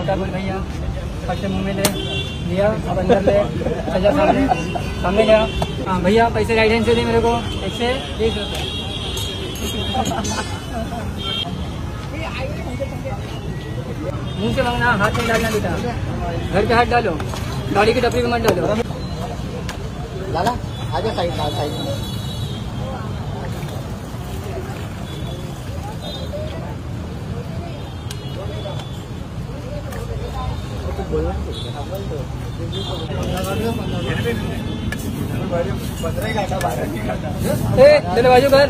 छोटा बोल भैया, फटे मुँह में ले लिया, अब अंदर ले, सजा सामने सामने जा। हाँ भैया पैसे राइट हैंड से दे मेरे को, 120 रुपये। मुँह से मांगना, हाथ में डालना बेटा, घर पे हाथ डालो, गाड़ी की टपरी में मत डालो। लाला आजा साइड में। चलो बाजू कर।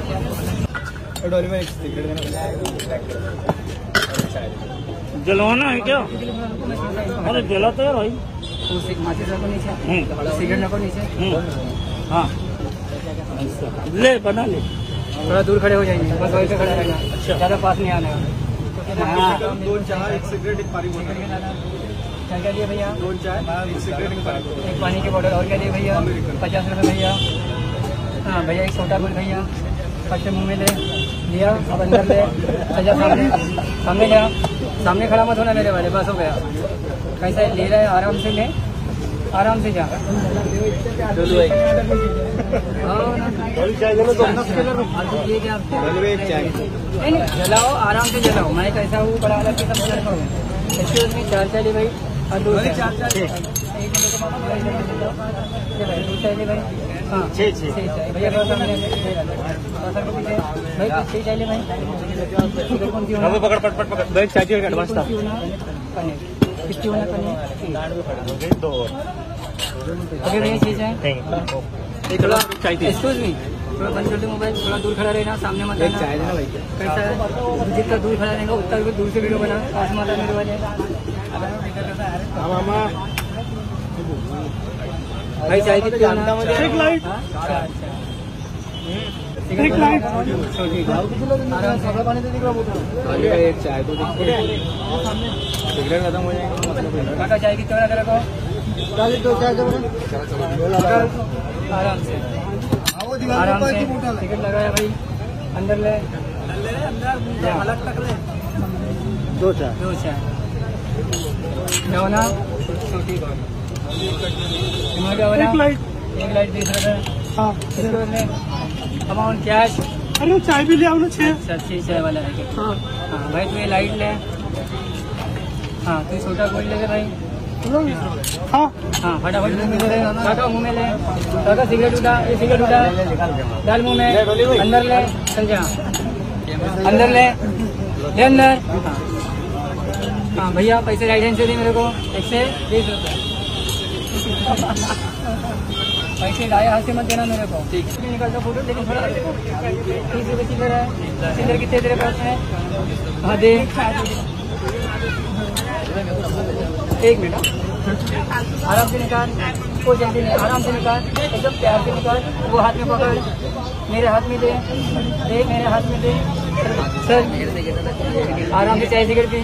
जलवाना है क्या? अरे जलाता है भाई। माचिस रखो नीचे, सिगरेट रखो नीचे। हाँ ले बना ले। थोड़ा दूर खड़े हो जाएंगे, बस वहीं पे खड़ा रहना। अच्छा, ज्यादा पास नहीं आना। हाँ 2 चाय 1 सिगरेट 1 पानी बोतल। क्या लिए भैया? 2 चाय 1 सिगरेट 1 पानी की बोतल। और क्या लिए भैया? 50 रुपये भैया। हाँ भैया 1 छोटा बोल भैया, फटे मुँह में ले लिया, अब अंदर ले, सजा सामने सामने जा। सामने खड़ा मत होना मेरे वाले, बस हो गया। कैसा ले रहा है, आराम से ले, आराम से जा। ये क्या नहीं जलाओ, आराम से जलाओ। मैं कैसा हूँ बड़ा अलग किस्म का लड़का हूँ। एक्सक्यूज मी, 4 चाय भाई और 2 चाय। भाई हाँ 6 भैया थोड़ा सामने भाई 6 चाय भाई। पकड़ पकड़ पकड़ बैग चाहिए का एडवांस था। कितनी होना करनी ओके भैया 6 चाय। थोड़ा चाहिए। एक्सक्यूज मी, थोड़ा बंद कर दो मोबाइल, थोड़ा दूर खड़ा रहना, सामने मत आना। कैसा है, जितना दूर खड़ा रहेगा उतना दूर से वीडियो बना, पास मत आने वाले। भाई चाय कितनी होना? एक लाइट आराम से एक चाय तो सिगरेट खत्म हो जाएगा। काका चाय कितनी होना तेरे को? 2 चाय आराम से आराम से टिकट लगाया भाई, अंदर ले, अंदर 2 चाय क्या होना? एक लाइट 20 रुपये। हाँ अमाउंट कैश। अरे चाय भी ले आओ ना 6। अच्छा 6 चाय वाला है। हाँ भाई तू ये लाइट ले। हाँ तू छोटा गोल्ड ले भाई। हाँ हाँ फटाफट मुँह में ले, काका मुँह में ले, काका सिगरेट उठा, ये सिगरेट उठा, डाल मुँह में, अंदर ले, समझा, अंदर ले अंदर। हाँ भैया पैसे राइट हैंड से दे मेरे को, 120 रुपये। पैसे दाएं हाथ से मत देना मेरे को। ठीक निकालता फोटो, लेकिन थोड़ा 30 रुपये चिल्लर है। चिल्लर कितने तेरे पास है? हाँ दे। 1 मिनट आराम से निकाल, कोई जल्दी नहीं, आराम से निकाल, एकदम प्यार से निकाल। वो हाथ में पकड़, मेरे हाथ में दे, मेरे हाथ में दे सर। आराम से चाय सिगरेट पी।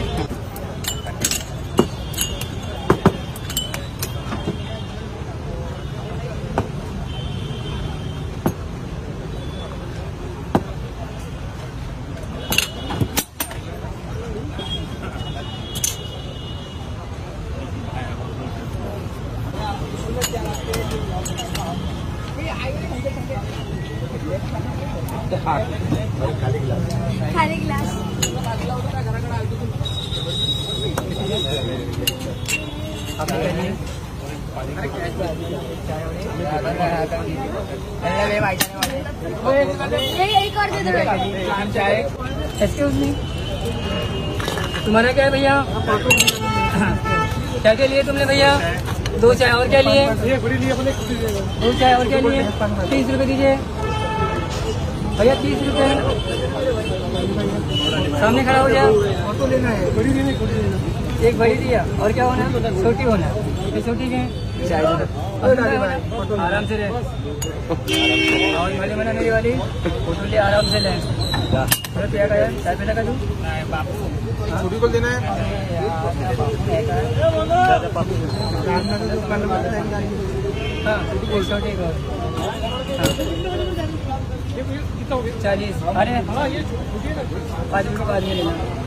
खाली ग्लास एक और दे दो। एक्सक्यूज मी, तुम्हारा क्या है भैया? क्या क्या लिए तुमने भैया? 2 चाय और क्या लिए? 2 चाय और क्या लिए? 30 रुपये दीजिए भैया, 30 रुपये। सामने खड़ा हो जा। ऑटो लेना है, बड़ी लेनी, एक बड़ी दिया, और क्या होना? छोटी होना। ये छोटी है आराम से ले। और वाली बना मेरी वाली फोटो ले, आराम से ले। थोड़ा क्या का चाय पे लगा दूँ? छोटी को देना है। हाँ छोटी को 40। अरे 5 रुपये बाद में लेना।